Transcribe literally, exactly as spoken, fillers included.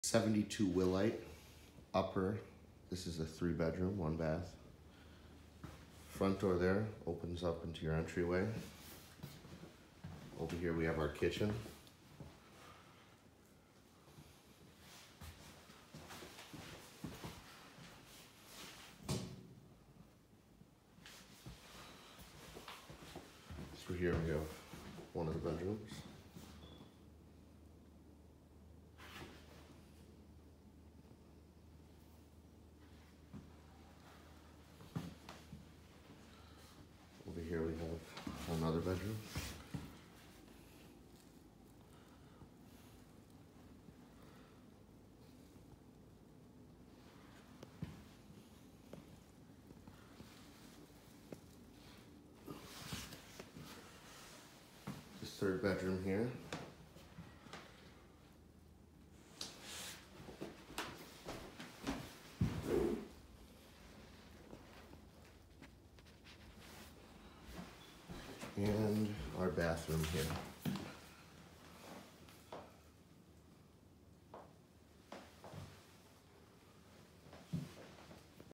seventy-two Willite upper. This is a three bedroom, one bath. Front door there opens up into your entryway. Over here we have our kitchen. Through here we have one of the bedrooms. Over here we have another bedroom. This third bedroom here. And our bathroom here.